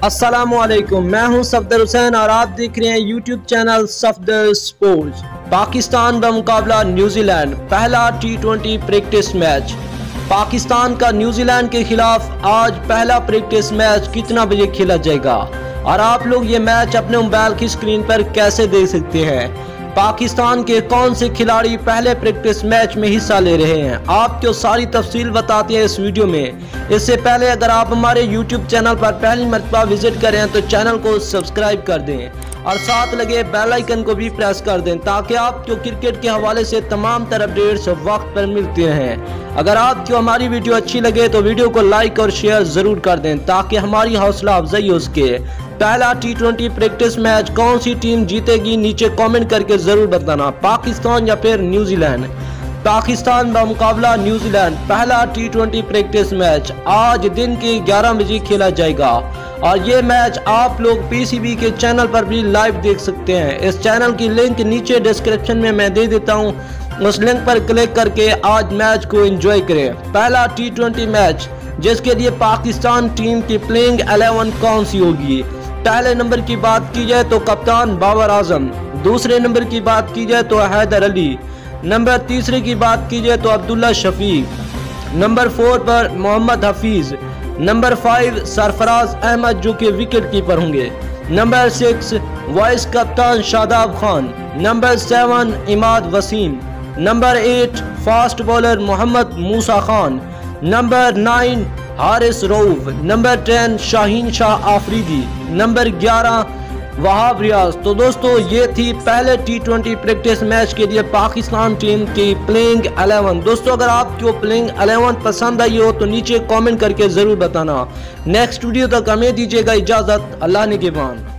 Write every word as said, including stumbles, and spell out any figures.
अस्सलामुअलैकुम, मैं हूं सफदर हुसैन और आप देख रहे हैं YouTube channel Safdar sports. Pakistan का मुकाबला न्यूजीलैंड, पहला T twenty practice match. Pakistan का न्यूजीलैंड के खिलाफ आज पहला प्रैक्टिस मैच कितना बजे खेला जाएगा और आप लोग ये मैच अपने मोबाइल की स्क्रीन पर कैसे देख सकते हैं। पाकिस्तान के कौन से खिलाड़ी पहले प्रैक्टिस मैच में हिस्सा ले रहे हैं, आपको सारी तफसील बताते हैं इस वीडियो में। इससे पहले अगर आप हमारे यूट्यूब चैनल पर पहली मरतबा विजिट करें तो चैनल को सब्सक्राइब कर दें और साथ लगे बेल आइकन को भी प्रेस कर दें ताकि आपको क्रिकेट के हवाले से तमाम तरह अपडेट्स वक्त पर मिलते हैं। अगर आपको हमारी वीडियो अच्छी लगे तो वीडियो को लाइक और शेयर जरूर कर दें ताकि हमारी हौसला अफजाई हो सके। पहला टी ट्वेंटी प्रैक्टिस मैच कौन सी टीम जीतेगी, नीचे कमेंट करके जरूर बताना, पाकिस्तान या फिर न्यूजीलैंड। पाकिस्तान का मुकाबला न्यूजीलैंड, पहला टी ट्वेंटी प्रैक्टिस मैच आज दिन के ग्यारह बजे खेला जाएगा और ये मैच आप लोग पीसीबी के चैनल पर भी लाइव देख सकते हैं। इस चैनल की लिंक नीचे डिस्क्रिप्शन में मैं दे देता हूँ, उस लिंक पर क्लिक करके आज मैच को एंजॉय करें। पहला टी ट्वेंटी मैच जिसके लिए पाकिस्तान टीम की प्लेइंग इलेवन कौन सी होगी। पहले नंबर की बात की जाए तो कप्तान बाबर आजम, दूसरे नंबर की बात की जाए तो हैदर अली, नंबर तीसरे की बात की जाए तो अब्दुल्ला शफीक, नंबर फोर पर मोहम्मद हफीज, नंबर फाइव सरफराज अहमद जो कि विकेट कीपर होंगे, नंबर सिक्स वाइस कप्तान Shadab Khan, number seven Imad Wasim, number eight fast bowler Mohammad Musa Khan, number nine Haris Rauf, number ten Shaheen Shah Afridi, number ग्यारह वहाब रियाज। तो दोस्तों ये थी पहले टी ट्वेंटी प्रैक्टिस मैच के लिए पाकिस्तान टीम की प्लेइंग इलेवन। दोस्तों अगर आपको प्लेइंग इलेवन पसंद आई हो तो नीचे कमेंट करके जरूर बताना। नेक्स्ट वीडियो तक हमें दीजिएगा इजाजत, अल्लाह निगहबान।